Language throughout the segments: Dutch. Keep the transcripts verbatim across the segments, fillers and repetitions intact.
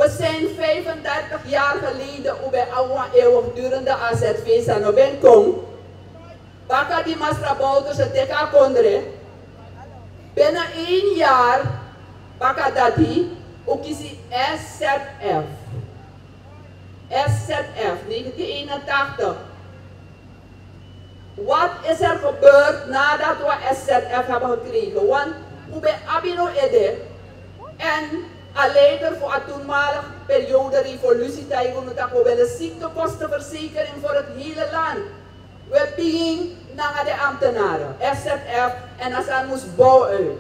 We zijn vijfendertig jaar geleden bij een eeuwigdurende A Z V aan ben kom. Baka die Masra Bouters en Teka Kondre. Binnen één jaar, Baka Dati, ook is die S Z F. S Z F, negentien eenentachtig. Wat is er gebeurd nadat we S Z F hebben gekregen? Want we bij Abino Ede en een leider voor een toenmalige periode revolutie, we willen ziektekostenverzekering voor het hele land. We pingen naar de ambtenaren, S Z F, en als er moest bouwen uit.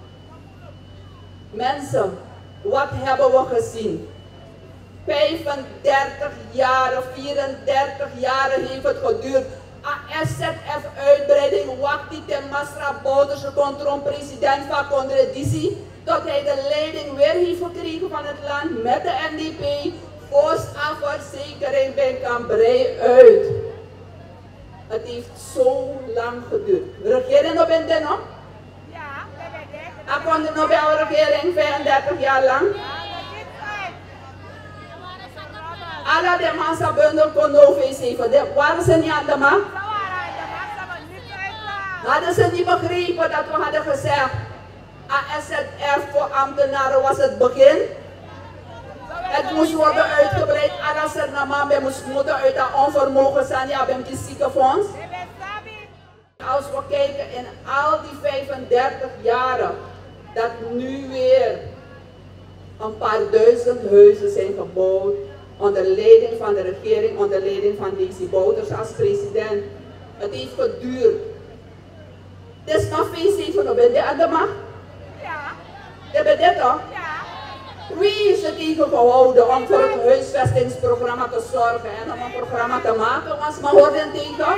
Mensen, wat hebben we gezien? vijfendertig jaren, vierendertig jaren heeft het geduurd. A S Z F-uitbreiding wacht die ten Masra Bouters controle president van Condre Disi, tot hij de leiding weer heeft gekregen van het land met de N D P, postafverzekering bij Cambrai uit. Het heeft zo lang geduurd. Regering nog bent u nog? Ja, we hebben het. A kon nog bij de regering vijfendertig jaar lang? Alla de massa bundel kon nog even. Waren ze niet aan de macht? Hadden ze niet begrepen dat we hadden gezegd, A S Z F voor ambtenaren was het begin? Het moest worden uitgebreid, alles er naar man moest moeten uit dat onvermogen zijn, ja, bij het ziekenfonds. Als we kijken in al die vijfendertig jaren, dat nu weer een paar duizend huizen zijn gebouwd, onder leiding van de regering, onder leiding van Desi Bouters als president. Het heeft geduurd. Het is nog veel zeven, ben je aan de macht? Ja. Je bent dit toch? Ja. Wie is er tegen gehouden om voor het huisvestingsprogramma te zorgen en om een programma te maken? Was maar hoorden tegen?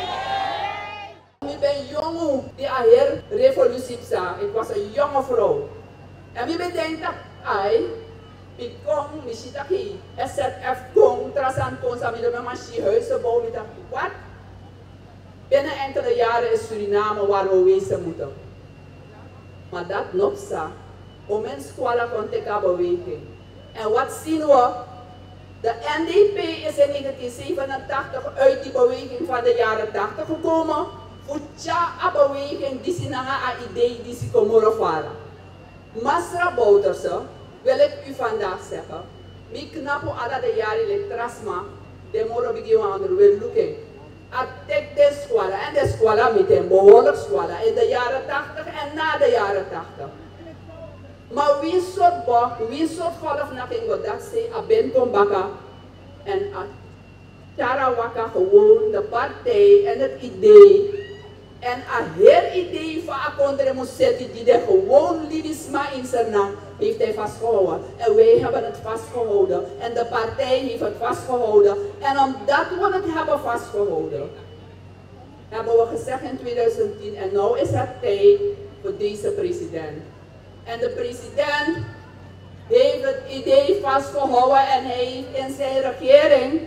Ik ben jong die aher revolutie sa. Ik was een jonge vrouw. En wie bedenkt dat ai, ik kom, ik zit hier, S Z F kom, trasan kom, samen met mijn machine huizen bouwen. Wat? Binnen enkele jaren is Suriname waar we wezen moeten. Maar dat nog zo. Om een squala kon te beweging. En wat zien we? De N D P is in negentien zevenentachtig uit die beweging van de jaren tachtig gekomen. Voor een beweging die ze naar een idee die ze komen varen. Masra Bouters, wil ik u vandaag zeggen. Ik knap alle de jaren elektrasma. De moro begin aan wil looking. Atek de squala en de squala met een behoorlijk squala in de jaren tachtig en na de jaren tachtig. Maar wie soort bak, wie soort golf na ging dat ze aben kom baka en Tarawaka gewoon de partij en het idee en een heel idee van een andere moest zetten die er gewoon lidisma in zijn naam heeft hij vastgehouden. En wij hebben het vastgehouden en de partij heeft het vastgehouden en omdat we het hebben vastgehouden hebben we gezegd in tweeduizend tien en nu is het tijd voor deze president. En de president heeft het idee vastgehouden en hij heeft in zijn regering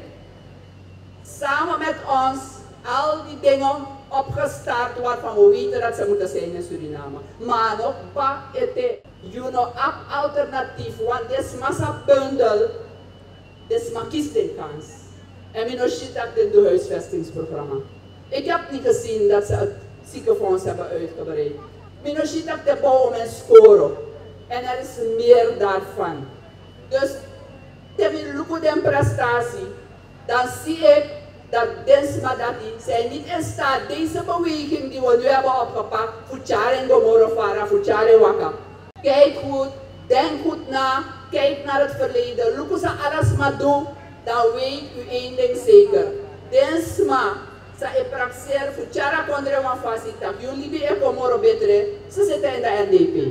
samen met ons al die dingen opgestart waarvan we weten dat ze moeten zijn in Suriname. Maar nog pa ete, you know, ab alternatief, want dit is massa bundel, dit is maar kieskans. En we nog shit dat in het huisvestingsprogramma. Ik heb niet gezien dat ze het ziekenfonds hebben uitgebreid. Minoshita te bouwen en scoren. En er is meer daarvan. Dus, terwijl we de prestatie, dan zie ik dat Densma dat die zijn niet in staat, deze beweging die we nu hebben opgepakt, voor Tjaren Gomorofara, voor Tjaren Waka. Kijk goed, denk goed na, kijk naar het verleden. Look ze alles maar doen, dan weet u één ding zeker. Densma. Sa e praxer voor Tjara Kondre wan fasita. Jullie bij Ekomoro betere. Ze zitten in de N D P.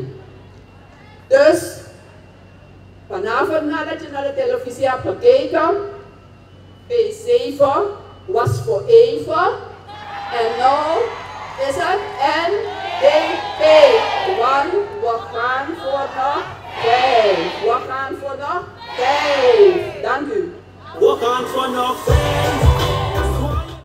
Dus, vanavond nadat je naar de televisie hebt gekeken, P zeven was voor even. En nu is het N D P. Want we gaan voor nog vijf. We gaan voor nog vijf. Dank u. We gaan voor nog vijf.